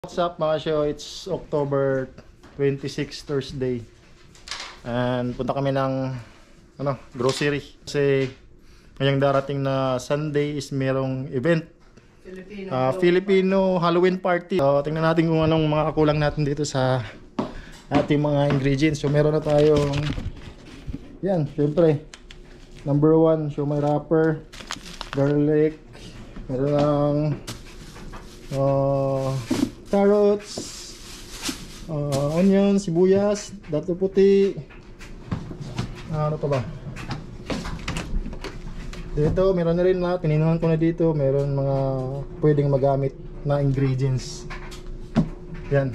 What's up mga show? It's October 26 Thursday. And punta kami ng grocery. Kasi ngayong darating na Sunday is merong event. Filipino Halloween party. So tingnan natin kung anong mga kakulang natin dito sa ating mga ingredients. So meron na tayong yan, syempre number 1, siomai wrapper, garlic, meron ng carrots, onion, sibuyas, dato puti, ano pa ba? Dito meron na rin lahat, tininuhan ko na dito, meron mga pwedeng magamit na ingredients. Yan.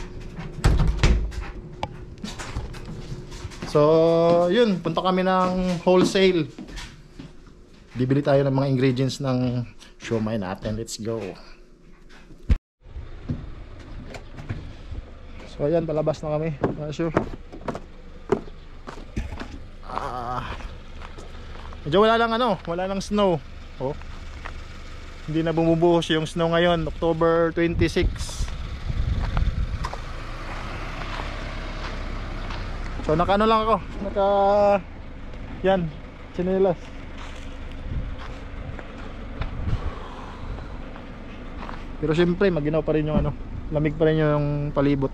So, yun, punta kami ng wholesale. Bibili tayo ng mga ingredients ng siomai natin. Let's go. So ayan, palabas na kami. Medyo wala lang snow. Oh. Hindi na bumubuhos yung snow ngayon, October 26. So lang ako, yan, tsinelas. Pero syempre, maginaw pa rin yung lamig pa rin yung palibot.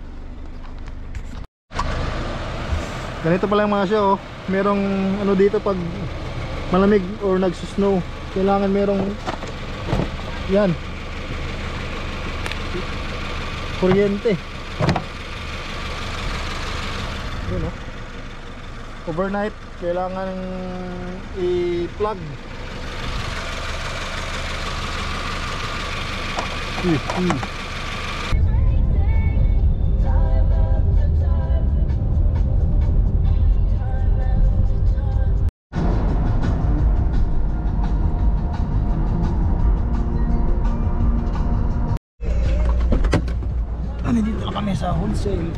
Ganito pala yung mga siya, oh. Merong dito pag malamig or nagsusnow, kailangan merong yan, kuryente. Yun, oh. Overnight kailangan i-plug. Dito na kami sa wholesale.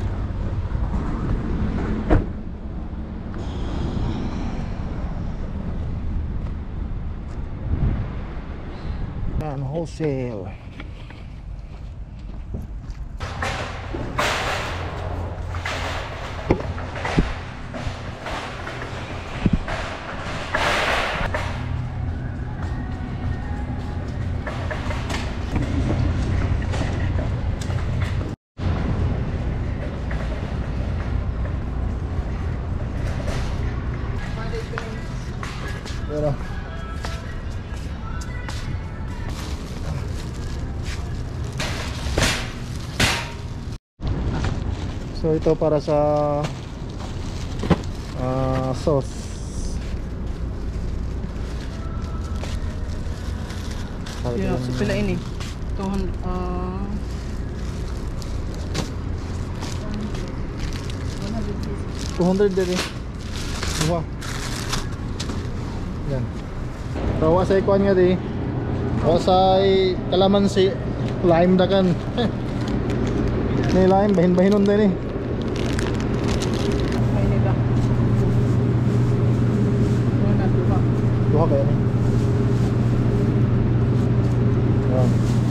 Yan, wholesale. Pero so ito para sa sauce. Yeah, so pila ini? 200 din eh. Wow. Yan. Rawa sa ikuan nga di. Rawa sa kalamansi, lime dakan. May lime bahin-bahinon din eh. Ay nila. Wala duha. Duha ba yan eh? Wow.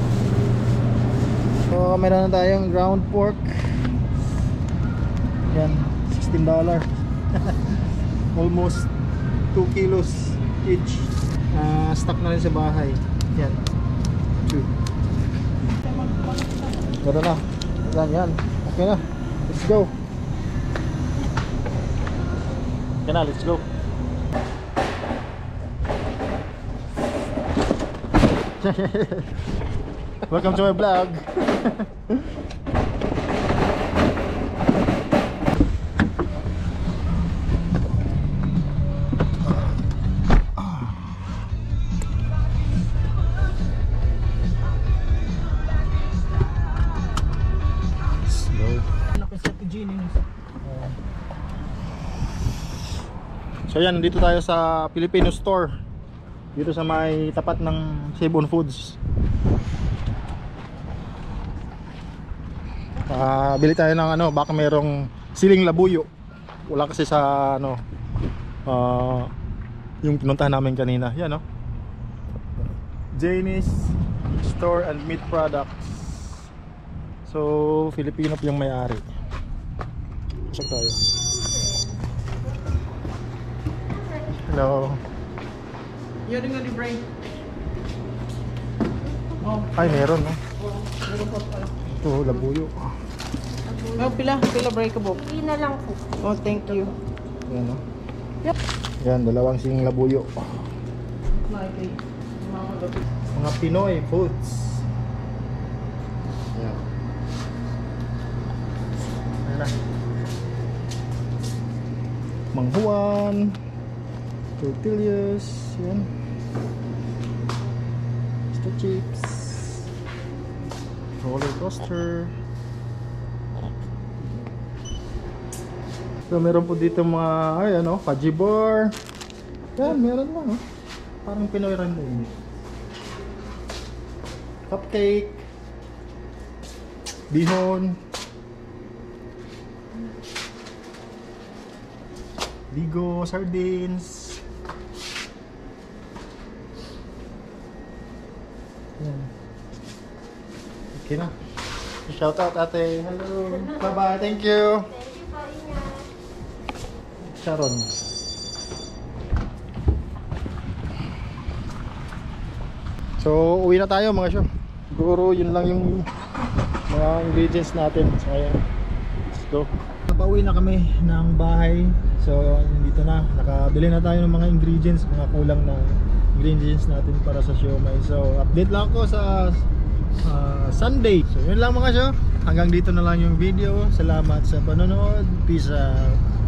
So meron na tayong ground pork. Yan, $16. Almost 2 kilos each. Stock na rin sa bahay. Yan. 2. Gano'n na. Yan. Okay na. Let's go. Okay na, let's go. Welcome to my vlog. So yan, nandito tayo sa Filipino store. Dito sa may tapat ng Save-On Foods. Bili tayo ng baka merong siling labuyo. Wala kasi sa yung pinuntahan namin kanina. Yan, no? Janie's Store and Meat Products. So, Filipino po yung may-ari. Pasok tayo. Hello. Yun nga libre. Oh, Ay, meron, no? meron pa pala. Ito, labuyo. Oh, pila breakable. Hindi na lang po. Oh, thank you. Yan, no? Yep. Yan, dalawang sing labuyo. Okay. Mga gabi. Mga Pinoy foods. Yan. Ayan na. Manghuan. Tortillas. Yan. Mr. Chips. Roller coaster. So meron po dito mga ay ano, fudgy bar. Yan, meron lang, oh. Parang Pinoy rin din. Cupcake. Bihon. Ligo, sardines. Yan. Okay na. Shout out ate. Hello. Bye bye. Thank you. Thank you po, ingat. Sharon. So, uwi na tayo mga syo. Siguro yun lang yung mga ingredients natin. So, ayan. Let's go. Napauwi na kami ng bahay. So, dito na. Nakabili na tayo ng mga ingredients, mga kulang na ingredients natin para sa siomai. So, update lang ako sa Sunday. So, yun lang mga syo. Hanggang dito na lang yung video. Salamat sa panonood. Peace out.